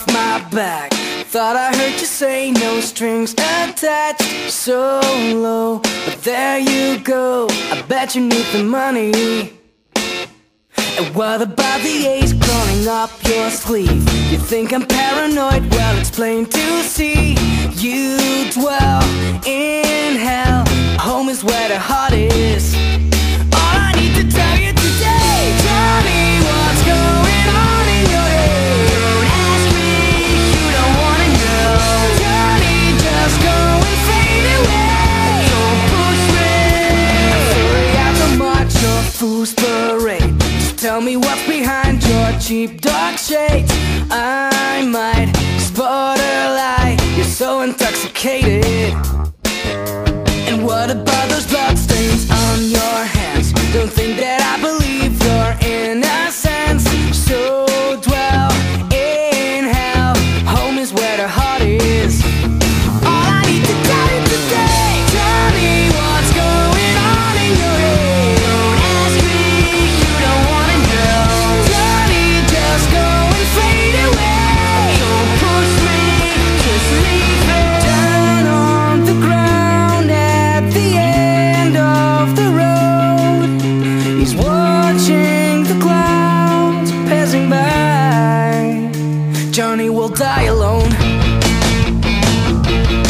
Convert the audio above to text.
my back. Thought I heard you say no strings attached, solo, but there you go. I bet you need the money. And what about the ace crawling up your sleeve? You think I'm paranoid? Well, it's plain to see. You dwell in hell. Home is where the heart is. All I need to tell you today, tell me what's going on in your head. Don't ask me, you don't wanna know. Johnny, just go and fade away. Don't push me. I'm sorry I'm so much of fool's parade. Tell me what's behind your cheap dark shades. I might spot a lie. You're so intoxicated. And what about those bloodstains on your hands? Don't think that I believe your innocence. So dwell in hell. Home is where the heart is. All I need to tell you today, tell me what's going on in your head. Don't ask me, you don't wanna know. Johnny, just go and fade away. Don't push me, just leave it. Down on the ground at the end of the road, he's watching the clouds passing by. Johnny will die alone.